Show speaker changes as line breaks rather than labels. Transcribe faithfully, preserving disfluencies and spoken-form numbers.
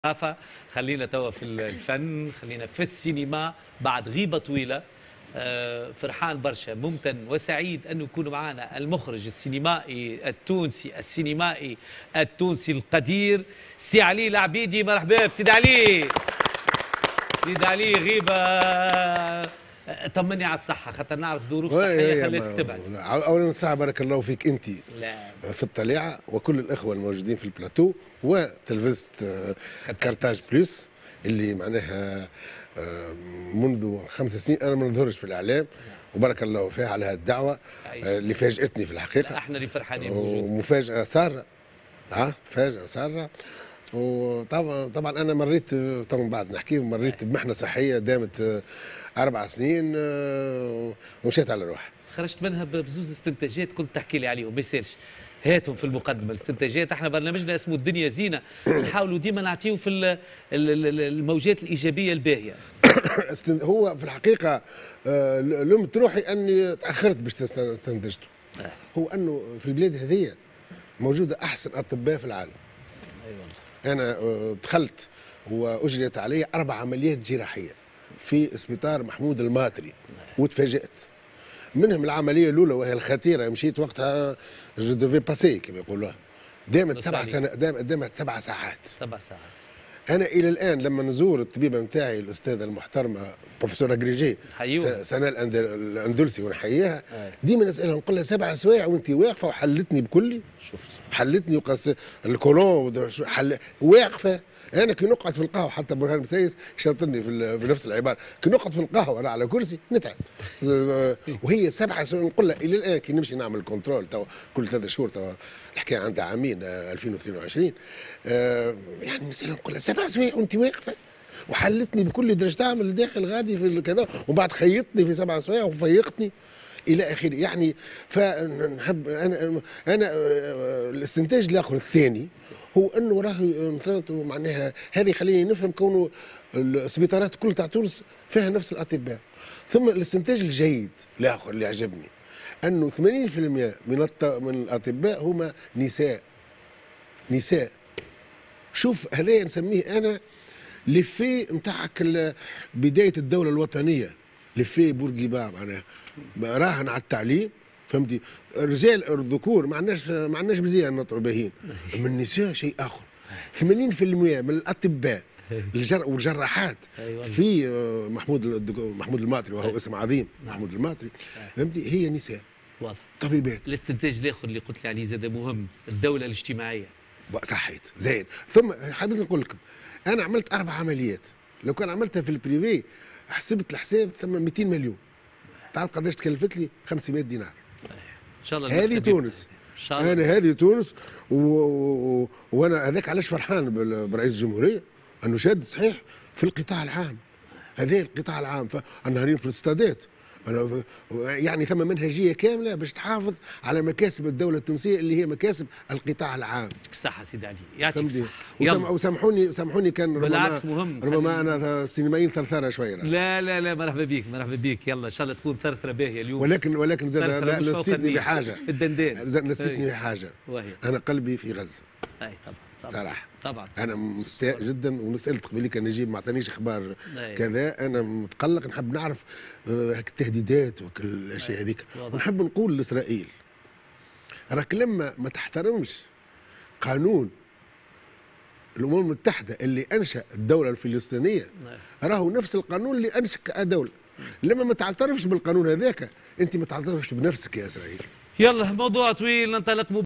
الثقافة. خلينا توا في الفن، خلينا في السينما بعد غيبة طويلة. فرحان برشا، ممتن وسعيد أن يكون معنا المخرج السينمائي التونسي السينمائي التونسي القدير سي علي العبيدي. مرحبا بسيدي علي. سيدي علي غيبة، طمني على الصحة خاطر نعرف ظروف صحية خليتك تبعد.
أولا ساعة بارك الله فيك أنت في الطليعة وكل الإخوة الموجودين في البلاتو وتلفزة كارتاج بلوس اللي معناها منذ خمس سنين أنا ما نظهرش في الإعلام، وبارك الله فيها على هذه الدعوة اللي فاجأتني في الحقيقة.
احنا اللي فرحانين بوجودك.
ومفاجأة سارة، ها مفاجأة سارة. وطبعا طبعا أنا مريت طبعا بعد نحكي مريت بمحنة صحية دامت أربع سنين ومشيت على روحي.
خرجت منها بزوز استنتاجات كنت تحكي لي عليهم، ما يصيرش هاتهم في المقدمه الاستنتاجات. احنا برنامجنا اسمه الدنيا زينه، نحاولوا ديما نعطيو في الموجات الايجابيه الباهيه.
هو في الحقيقه لومت روحي اني تاخرت باش استنتجته. هو انه في البلاد هذه موجوده احسن اطباء في العالم.
اي والله.
انا دخلت واجريت علي اربع عمليات جراحيه في سبيطار محمود الماطري وتفاجات. منهم العمليه الاولى وهي الخطيره، مشيت وقتها جو دوفي باسي كما يقولوها، دامت سبع سنوات، دامت سبع ساعات.
سبع ساعات.
انا الى الان لما نزور الطبيبه نتاعي الاستاذه المحترمه بروفيسور اجريجي سناء الاندلسي ونحييها، ديما نسالها نقول لها سبع سوايع وانت واقفه وحلتني بكلي.
شفت
حلتني وقص الكولون حل واقفه. انا كي نقعد في القهوه حتى برهان مسيس شاطرني في, في نفس العباره، كي نقعد في القهوه انا على كرسي نتعب. وهي سبعه سنين نقول لها الى الان كي نمشي نعمل كنترول تو كل ثلاث شهور، تو الحكايه عندها عامين ألفين واثنين وعشرين. آه يعني نسالها نقول لها سبع سنين وانت واقفه وحلتني بكل درجه تعمل الداخل غادي في كذا، وبعد خيطتني في سبع سوايع وفيقتني الى اخره. يعني فنحب انا انا الاستنتاج الاخر الثاني هو انه راهي معناها هذه خليني نفهم كونه السبيطارات كل تاع تونس فيها نفس الاطباء. ثم الاستنتاج الجيد الاخر اللي عجبني انه ثمانين بالمئة من من الاطباء هما نساء. نساء. شوف هذا نسميه انا لفي نتاعك بدايه الدوله الوطنيه، لفي بورقيبه معناها راهن على التعليم، فهمتي؟ الرجال الذكور ما عندناش ما عندناش مزيان نطلعوا باهين، اما النساء شيء اخر. ثمانين بالمئة من الاطباء والجراحات في محمود محمود الماطري وهو اسم عظيم، محمود الماطري، فهمتي؟ هي نساء
واضح
طبيبات.
الاستنتاج الاخر اللي قلت لي عليه زاد مهم، الدوله الاجتماعيه.
صحيت زايد. ثم حبيت نقول لكم انا عملت اربع عمليات، لو كان عملتها في البريفي حسبت الحساب ثم مئتين مليون. تعرف قداش تكلفت لي؟ خمسمئة دينار.
ان شاء الله
هذه تونس.
ان شاء الله.
انا هذه تونس و... و... وانا هذاك علاش فرحان برئيس الجمهوريه انه شاد صحيح في القطاع العام. هذا القطاع العام فالنهارين في الاستادات أنا يعني ثم منهجيه كامله باش تحافظ على مكاسب الدوله التونسيه اللي هي مكاسب القطاع العام.
يعطيك الصحه سيدي علي، يعطيك الصحه.
وسامحوني سامحوني كان
بالعكس مهم،
ربما انا سينمائيين ثرثره شويه.
لا لا لا مرحبا بك مرحبا بك، يلا ان شاء الله تكون ثرثره باهيه اليوم.
ولكن ولكن زاد نسيتني بحاجه
في الدندان،
نسيتني بحاجه
وهي
انا قلبي في غزه.
اي طبعا طبعا
صراحه
طبعا
انا مستاء جدا، وسالت قبل كان نجيب ما عطانيش اخبار كذا، انا متقلق نحب نعرف هيك التهديدات وكل الاشياء هذيك. ونحب نقول لاسرائيل راك لما ما تحترمش قانون الامم المتحده اللي انشا الدوله الفلسطينيه راهو نفس القانون اللي انشا دوله. لما ما تعترفش بالقانون هذاك انت ما تعترفش بنفسك يا اسرائيل.
يلا موضوع طويل ننطلق.